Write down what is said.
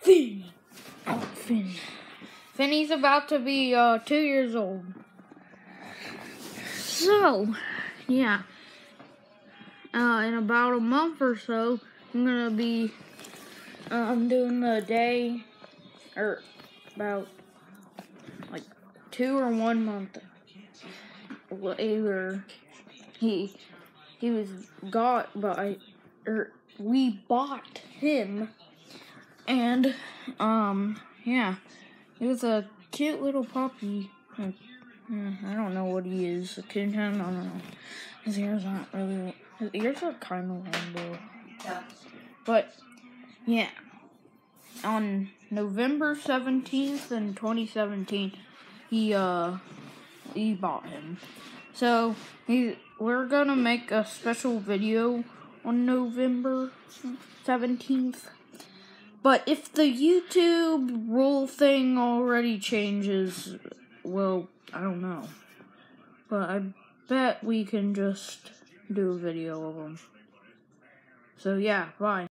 Finn. Oh, Finn. Finny's about to be 2 years old. So, yeah. In about a month or so, I'm gonna be doing the day, or about like 2 or 1 month later. He was got by, or we bought him, and yeah, he was a cute little puppy. I don't know what he is. A kitten, I don't know. His ears aren't really. His ears are kind of long though. Yeah. But yeah, on November 17th in 2017, he bought him. So we're gonna make a special video on November 17th. But if the YouTube rule thing already changes, well, I don't know. But I bet we can just do a video of him. So yeah, bye.